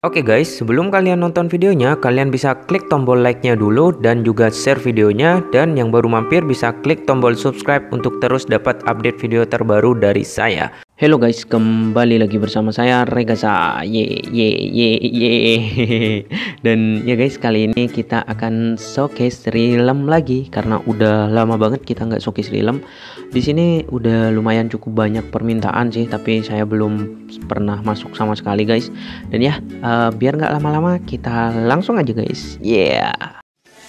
Oke guys, sebelum kalian nonton videonya, kalian bisa klik tombol like-nya dulu dan juga share videonya. Dan yang baru mampir bisa klik tombol subscribe untuk terus dapat update video terbaru dari saya. Halo guys, kembali lagi bersama saya Regasa. Dan ya guys, kali ini kita akan showcase Realm lagi karena udah lama banget kita nggak showcase Realm. Di sini udah lumayan cukup banyak permintaan sih, tapi saya belum pernah masuk sama sekali guys. Dan ya, biar nggak lama-lama kita langsung aja guys. Yeah.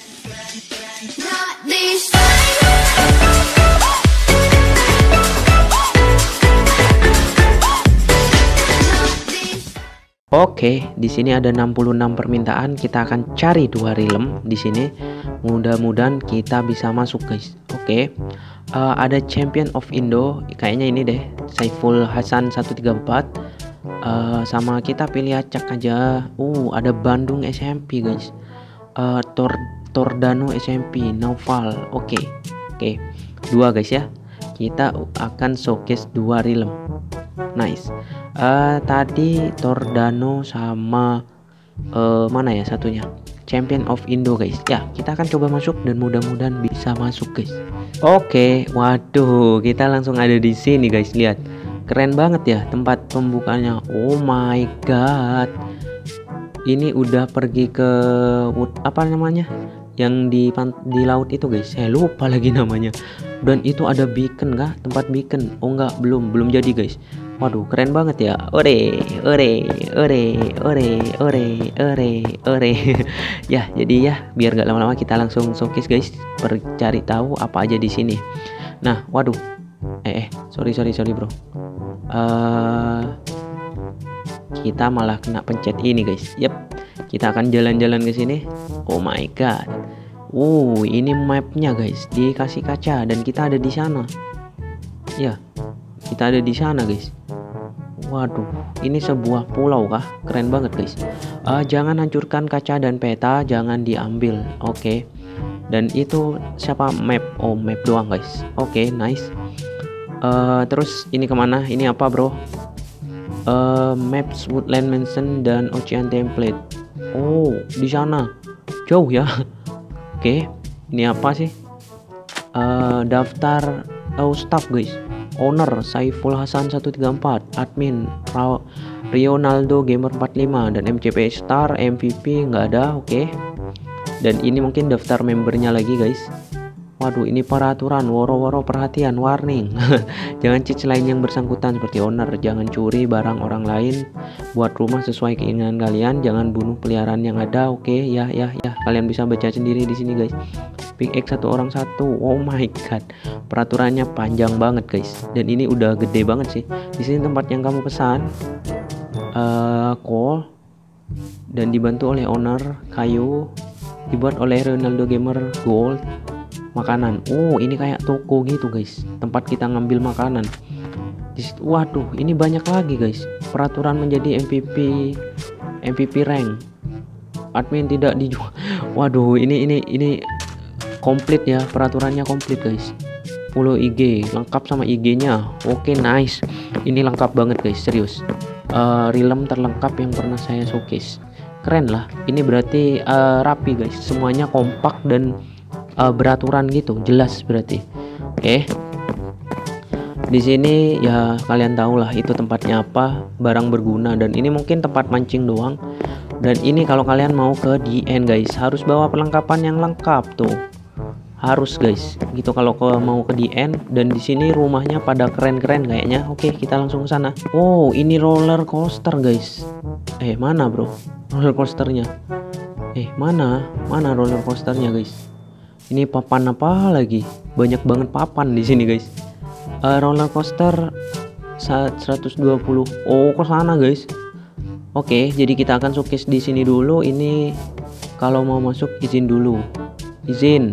Oke, di sini ada 66 permintaan. Kita akan cari 2 realm di sini. Mudah-mudahan kita bisa masuk, guys. Oke. Ada Champion of Indo, kayaknya ini deh, Saiful Hasan 134. Sama kita pilih acak aja. Ada Bandung SMP, guys. Tordano SMP, Naufal. Oke. 2 guys ya. Kita akan showcase 2 realm. Nice. Tadi Tordano sama mana ya satunya, Champion of Indo guys. Ya, kita akan coba masuk dan mudah-mudahan bisa masuk guys. Oke, waduh, kita langsung ada di sini guys. Lihat, keren banget ya tempat pembukanya. Oh my god, ini udah pergi ke apa namanya, yang di laut itu guys. Saya lupa lagi namanya. Dan itu ada beacon kah? Tempat beacon. Oh enggak, belum jadi guys. Waduh, keren banget ya. Ore. Ya, jadi ya, biar nggak lama-lama kita langsung showcase guys. Cari tahu apa aja di sini. Nah, waduh. Sorry bro. Kita malah kena pencet ini guys. Yep. Kita akan jalan-jalan ke sini. Oh my god. Ini mapnya guys, dikasih kaca dan kita ada di sana. Ya, kita ada di sana guys. Waduh, ini sebuah pulau kah? Keren banget guys. Jangan hancurkan kaca dan peta, jangan diambil. Oke. Dan itu siapa? Map. Oh, map doang guys. Oke, nice. Terus ini kemana? Ini apa bro? Maps Woodland Mansion dan Ocean Template. Oh, di sana. Jauh ya. Oke, ini apa sih? Daftar staff guys. Owner Saiful Hasan 134, admin Rionaldo Gamer 45, dan MCP Star MVP nggak ada. Oke. Dan ini mungkin daftar membernya lagi guys. Waduh, ini peraturan, woro-woro perhatian, warning. Jangan cheat selain yang bersangkutan seperti owner. Jangan curi barang orang lain. Buat rumah sesuai keinginan kalian. Jangan bunuh peliharaan yang ada. Oke, ya. Kalian bisa baca sendiri di sini guys. Pick X 1 orang 1. Oh my god. Peraturannya panjang banget guys. Dan ini udah gede banget sih. Di sini tempat yang kamu pesan. Call. Dan dibantu oleh owner. Kayu. Dibuat oleh Ronaldo Gamer Gold. Makanan. Ini kayak toko gitu guys, tempat kita ngambil makanan. Waduh, ini banyak lagi guys. Peraturan menjadi MVP rank. Admin tidak dijual. Waduh, ini komplit ya, peraturannya komplit guys. Follow IG, lengkap sama IG-nya. Oke, nice. Ini lengkap banget guys, serius. Realm terlengkap yang pernah saya showcase. Keren lah. Ini berarti rapi guys. Semuanya kompak dan beraturan gitu, jelas berarti. Oke. Di sini ya kalian tahu lah itu tempatnya apa, barang berguna, dan ini mungkin tempat mancing doang. Dan ini kalau kalian mau ke DN guys, harus bawa perlengkapan yang lengkap tuh. Harus guys, gitu kalau mau ke DN. Dan di sini rumahnya pada keren-keren kayaknya. Oke, kita langsung ke sana. Ini roller coaster guys. Mana bro? Roller coasternya. Mana roller coasternya guys? Ini papan apa lagi? Banyak banget papan di sini guys. Roller coaster 120. Ke sana guys. Oke, jadi kita akan showcase di sini dulu. Ini kalau mau masuk izin dulu. Izin.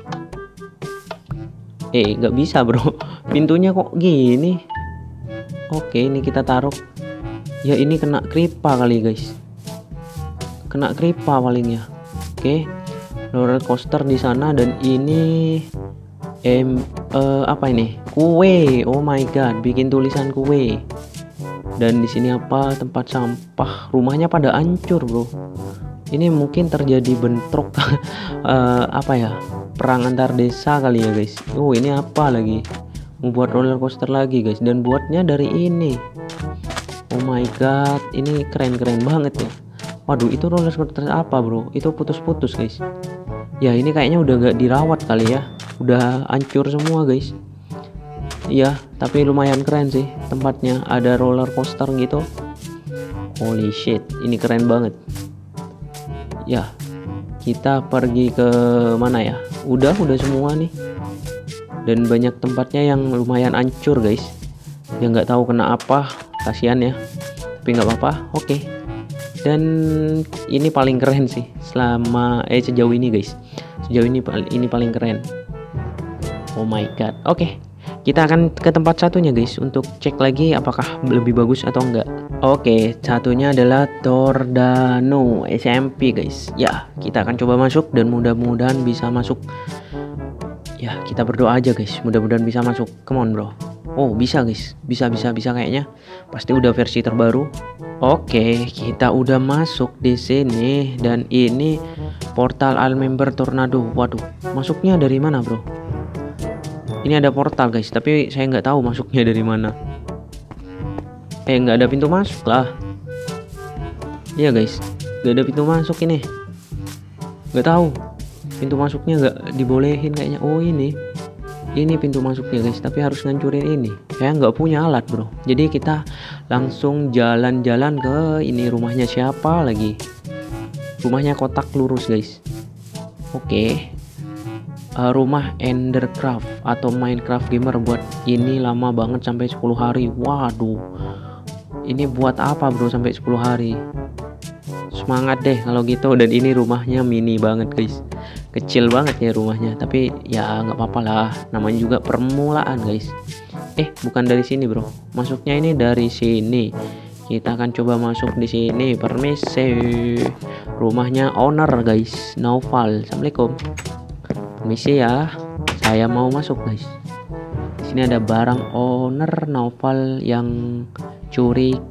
Nggak bisa bro. Pintunya kok gini. Oke, ini kita taruh. Ya ini kena kripa kali guys. Kena kripa palingnya. Oke. Roller coaster di sana. Dan ini apa ini? Kue. Oh my god, bikin tulisan kue. Dan di sini apa, tempat sampah. Rumahnya pada hancur bro. Ini mungkin terjadi bentrok apa ya, perang antar desa kali ya guys. Oh ini apa lagi, membuat roller coaster lagi guys, dan buatnya dari ini. Oh my god, ini keren-keren banget ya. Waduh, itu roller coaster apa bro? Itu putus-putus guys. Ya ini kayaknya udah gak dirawat kali ya, udah hancur semua guys. Iya, tapi lumayan keren sih tempatnya, ada roller coaster gitu. Holy shit, ini keren banget. Ya, kita pergi ke mana ya? Udah semua nih. Dan banyak tempatnya yang lumayan hancur guys. Ya nggak tahu kena apa, kasihan ya. Tapi nggak apa-apa, oke. Dan ini paling keren sih selama sejauh ini guys. Sejauh ini paling keren. Oh my god. Oke. Kita akan ke tempat satunya guys untuk cek lagi apakah lebih bagus atau enggak. Oke, satunya adalah Tordano SMP guys. Ya, kita akan coba masuk dan mudah-mudahan bisa masuk. Ya, kita berdoa aja guys, mudah-mudahan bisa masuk. Come on bro. Oh, bisa guys. Bisa kayaknya. Pasti udah versi terbaru. Oke, kita udah masuk di sini dan ini portal All Member Tornado. Waduh, masuknya dari mana bro? Ini ada portal guys, tapi saya nggak tahu masuknya dari mana. Nggak ada pintu masuk lah. Iya guys, nggak ada pintu masuk ini. Nggak tahu. Pintu masuknya nggak dibolehin kayaknya. Oh ini pintu masuknya guys, tapi harus ngancurin ini. Saya nggak punya alat bro. Jadi kita langsung jalan-jalan ke ini, rumahnya siapa lagi? Rumahnya kotak lurus guys. Oke. Rumah Endercraft atau Minecraft Gamer buat ini lama banget sampai 10 hari. Waduh, ini buat apa bro sampai 10 hari? Semangat deh kalau gitu. Dan ini rumahnya mini banget guys, kecil banget ya rumahnya, tapi ya nggak apa-apa lah, namanya juga permulaan guys. Bukan dari sini bro, masuknya ini dari sini. Kita akan coba masuk di sini. Permisi, rumahnya owner guys, Naufal. Assalamualaikum. Permisi ya, saya mau masuk guys. Di sini ada barang owner Naufal yang curi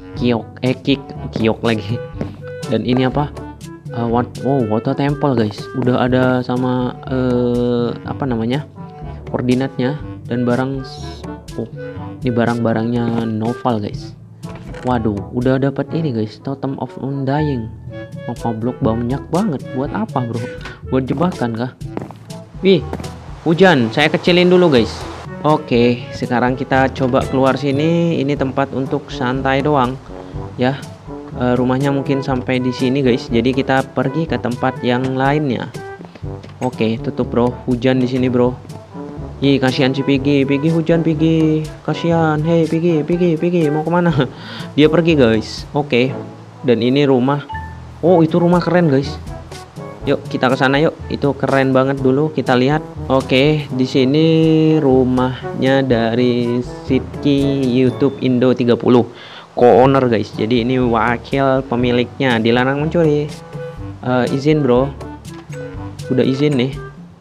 kiok lagi. Dan ini apa? Water Temple guys. Udah ada sama apa namanya? Koordinatnya dan barang. Ini barang-barangnya Naufal guys. Waduh, udah dapat ini guys, Totem of Undying. Mapa blok banyak banget. Buat apa bro? Buat jebakan kah? Wih, hujan. Saya kecilin dulu guys. Oke, sekarang kita coba keluar sini. Ini tempat untuk santai doang ya. Rumahnya mungkin sampai di sini guys. Jadi kita pergi ke tempat yang lainnya. Oke, tutup bro. Hujan di sini bro. Ih, kasihan si Piggy. Piggy hujan Piggy. Kasihan. Hey Piggy mau kemana? Dia pergi guys. Oke. Dan ini rumah. Oh, itu rumah keren guys. Yuk kita ke sana yuk. Itu keren banget dulu kita lihat. Oke, di sini rumahnya dari Sidki YouTube Indo 30. Co-owner guys. Jadi ini wakil pemiliknya. Dilarang mencuri. Izin bro. Udah izin nih.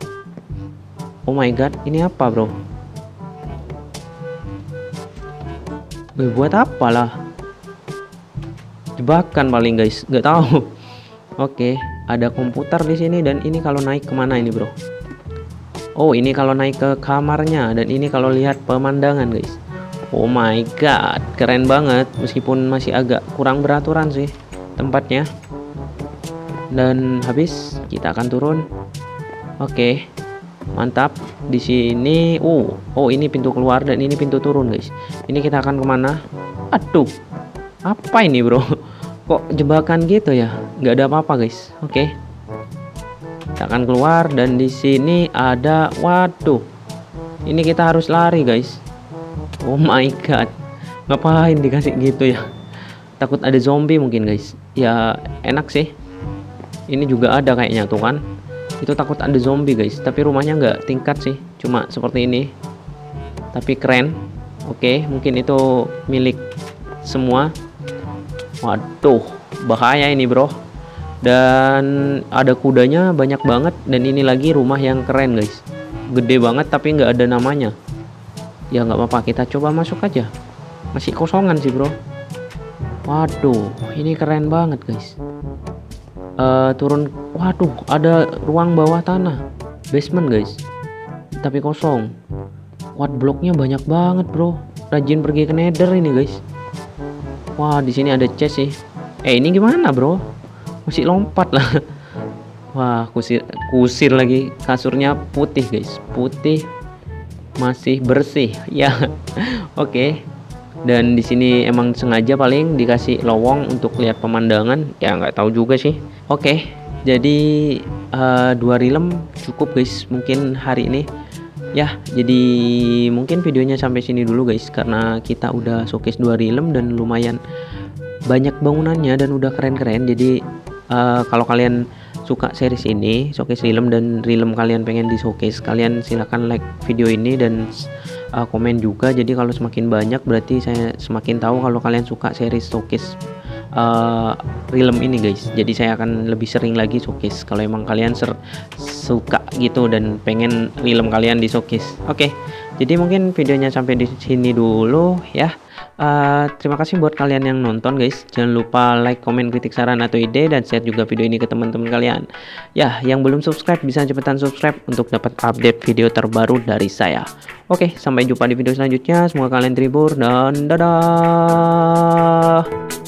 Oh my god, ini apa bro? Buat apa lah? Jebakan paling guys. Nggak tahu. Oke. Ada komputer di sini dan ini kalau naik kemana ini bro? Oh ini kalau naik ke kamarnya dan ini kalau lihat pemandangan guys. Oh my god, keren banget meskipun masih agak kurang beraturan sih tempatnya. Dan habis kita akan turun. Oke, mantap di sini. Oh ini pintu keluar dan ini pintu turun guys. Ini kita akan kemana? Aduh, apa ini bro? Kok jebakan gitu ya? Nggak ada apa-apa guys. Oke. Kita akan keluar dan di sini ada, waduh. Ini kita harus lari guys. Oh my god. Ngapain dikasih gitu ya? Takut ada zombie mungkin guys. Ya enak sih. Ini juga ada kayaknya tuh kan. Itu takut ada zombie guys. Tapi rumahnya nggak tingkat sih. Cuma seperti ini. Tapi keren. Oke, mungkin itu milik semua. Waduh, bahaya ini bro. Dan ada kudanya banyak banget. Dan ini lagi rumah yang keren guys. Gede banget tapi nggak ada namanya. Ya nggak apa-apa, kita coba masuk aja. Masih kosongan sih bro. Waduh, ini keren banget guys. Turun, waduh, ada ruang bawah tanah, basement guys, tapi kosong. Watt bloknya banyak banget bro, rajin pergi ke nether ini guys. Wah, di sini ada chest sih. Ini gimana bro, mesti lompat lah. Wah, kusir lagi. Kasurnya putih guys, putih, masih bersih ya. Oke. Dan di sini emang sengaja paling dikasih lowong untuk lihat pemandangan, ya nggak tahu juga sih. Oke, jadi 2 realm cukup guys mungkin hari ini ya. Jadi mungkin videonya sampai sini dulu guys, karena kita udah showcase 2 realm dan lumayan banyak bangunannya dan udah keren-keren. Jadi kalau kalian suka series ini, showcase realm, dan realm kalian pengen di showcase, kalian silahkan like video ini dan komen juga. Jadi kalau semakin banyak berarti saya semakin tahu kalau kalian suka series showcase realm ini guys. Jadi saya akan lebih sering lagi showcase kalau emang kalian suka gitu dan pengen realm kalian di showcase. Oke, jadi mungkin videonya sampai di sini dulu ya. Terima kasih buat kalian yang nonton guys. Jangan lupa like, komen, kritik, saran atau ide, dan share juga video ini ke teman-teman kalian ya. Yang belum subscribe bisa cepetan subscribe untuk dapat update video terbaru dari saya. Oke, sampai jumpa di video selanjutnya. Semoga kalian terhibur dan dadah.